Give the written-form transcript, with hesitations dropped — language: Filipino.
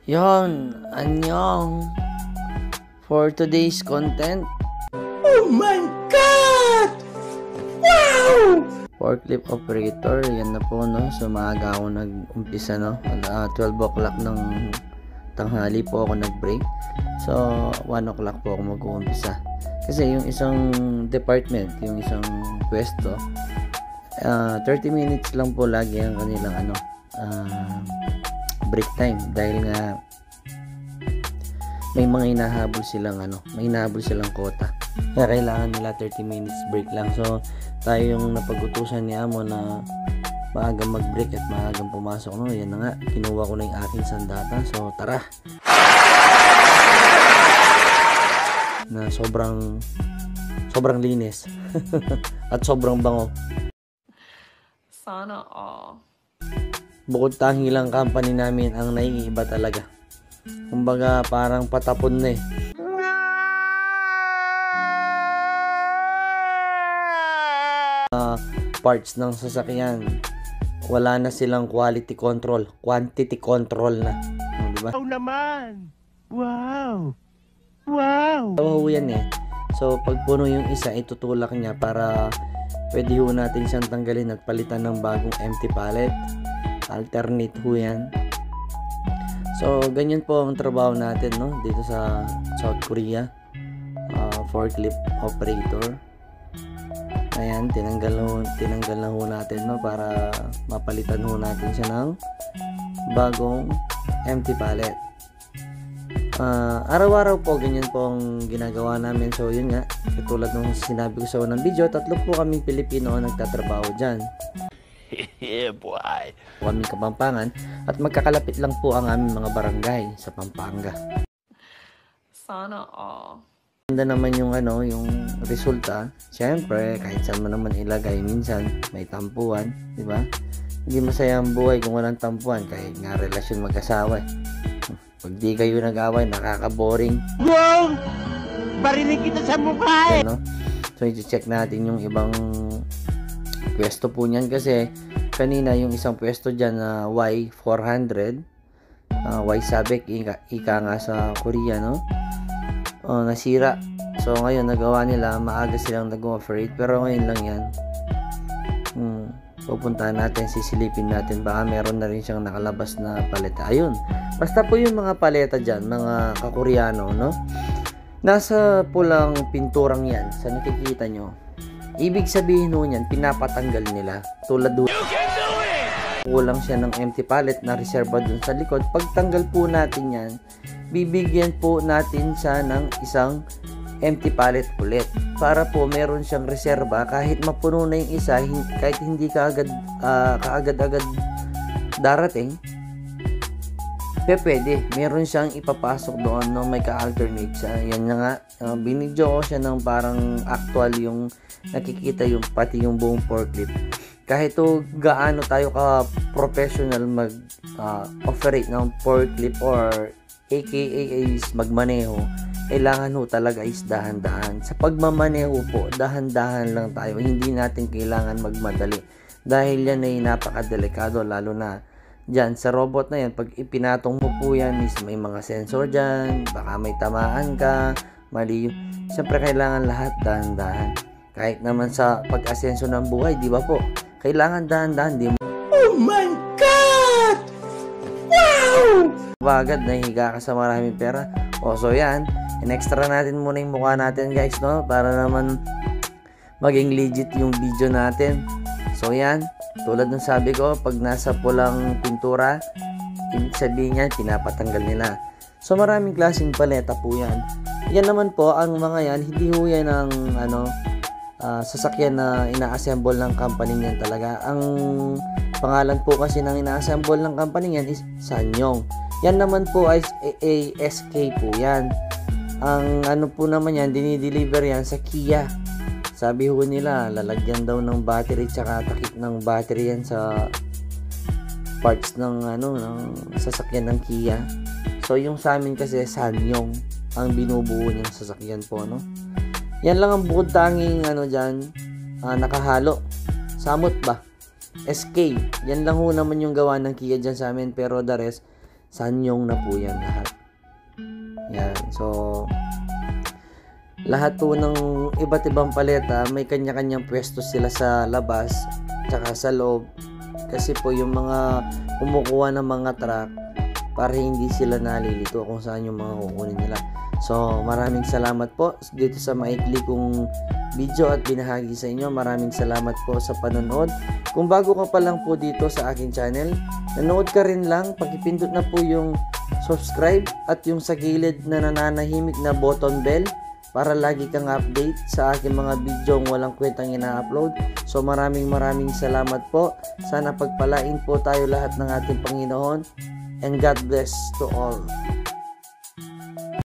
Yon, anyong. For today's content. Oh my God! Wow! Forklift operator, yan na po, no? So, maaga ako nag-umpisa, no? 12 o'clock ng tanghali po ako nag-break. So, 1 o'clock po ako mag-uumpisa. Kasi yung isang department, yung isang pwesto, 30 minutes lang po lagi ang kanilang break time, dahil nga may mga hinahabol silang quota, kaya kailangan nila 30 minutes break lang. So tayo yung napag-utusan ni Amo na maagang mag-break at maagang pumasok, no? Yan na nga, kinuha ko na yung aking sandata. So tara, na sobrang linis at sobrang bango. Sana all. Bukod tangi lang company namin ang naiiba talaga. Kumbaga parang patapon na eh. Parts ng sasakyan, wala na silang quality control, quantity control na. Diba? Oh naman! Wow! Wow! Oo yan eh. So pag puno yung isa, itutulak niya para pwede ho natin siyang tanggalin at palitan ng bagong empty pallet. Alternate ho yan. So ganyan po ang trabaho natin, no, dito sa South Korea. Forklift operator. Ayan, tinanggal na ho natin, no, para mapalitan ho natin siya ng bagong empty pallet. Araw-araw po ganyan po ang ginagawa namin. So yun nga, katulad nung sinabi ko sa unang video, 3 po kaming Pilipino ang nagtatrabaho dyan. Yeah, boy. Kaming Kapampangan, at magkakalapit lang po ang aming mga barangay sa Pampanga. Sana all. Ganda naman yung yung resulta. Siyempre, kahit saan mo naman ilagay, minsan may tampuan, di ba? Hindi masaya ang buhay kung walang tampuan, kahit nga relasyon mag-asawa. Pag di kayo nag-away, nakaka-boring. Wow! Barinig kita sa mukha eh! So, i-check natin yung ibang pwesto po niyan, kasi kanina yung isang pwesto dyan na Y400, Y-Sabek, ika nga sa Korea, no? Nasira. So ngayon nagawa nila, maaga silang nag-operate, pero ngayon lang yan. Pupuntahan natin, sisilipin natin, baka meron na rin siyang nakalabas na paleta. Ayun, basta po yung mga paleta dyan, mga kakoreano, no? Nasa pulang pinturang yan, sa nakikita nyo, ibig sabihin ho niyan, pinapatanggal nila. Tulad doon, kulang siya ng empty pallet na reserva dun sa likod. Pagtanggal po natin yan, bibigyan po natin siya ng isang empty pallet ulit, para po meron siyang reserba kahit mapuno na yung isa, kahit hindi kaagad-agad darating, pwede, meron siyang ipapasok doon, no? May ka-alternate siya. Yan na nga, binidyo ko siya ng parang actual, yung nakikita yung pati yung buong forklift. Kahit gaano tayo ka-professional mag-operate ng forklift or aka is magmaneho, kailangan ho talaga is dahan-dahan. Sa pagmamaneho po, dahan-dahan lang tayo. Hindi natin kailangan magmadali, dahil yan ay napakadelikado, lalo na dyan sa robot na yan. Pag ipinatong mo po yan, is may mga sensor dyan, baka may tamaan ka, mali. Siyempre kailangan lahat dahan-dahan. Kahit naman sa pag-asenso ng buhay, di ba po? Kailangan dahan-dahan, di mo. Oh my God! Wow! Bagad, nahihiga ka sa maraming pera. So yan, in-extra natin muna yung mukha natin, guys, no? Para naman maging legit yung video natin. So yan, tulad ng sabi ko, pag nasa pulang pintura, ibig sabihin yan, pinapatanggal nila. So maraming klaseng paleta po yan. Yan naman po, ang mga yan, hindi ho yan ang sasakyan na ina-assemble ng company niyan talaga. Ang pangalan po kasi ng ina-assemble ng company niyan is Sanyong. Yan naman po ay ASK po yan. Ang po naman yan, dinideliver yan sa Kia. Sabi ho nila, lalagyan daw ng battery tsaka takip ng battery yan sa parts ng ng sasakyan ng Kia. So yung sa amin kasi Sanyong ang binubuo niyang sasakyan po, no? Yan lang ang bukod tanging dyan, nakahalo. Samot ba? SK. Yan lang ho naman yung gawa ng Kia dyan sa amin, pero the rest Sanyong na po yan lahat. Yan. So, lahat po ng iba't ibang paleta, may kanya-kanyang pwesto sila sa labas, tsaka sa loob. Kasi po yung mga kumukuha ng mga truck, para hindi sila nalilito kung saan yung mga kukunin nila. So, maraming salamat po dito sa maikli kong video at binahagi sa inyo. Maraming salamat po sa panonood. Kung bago ka pa lang po dito sa aking channel, nanood ka rin lang, pakipindot na po yung subscribe at yung sa gilid na nananahimik na button bell para lagi kang update sa aking mga video walang kwentang ina-upload. So maraming salamat po. Sana pagpalain po tayo lahat ng ating Panginoon, and God bless to all.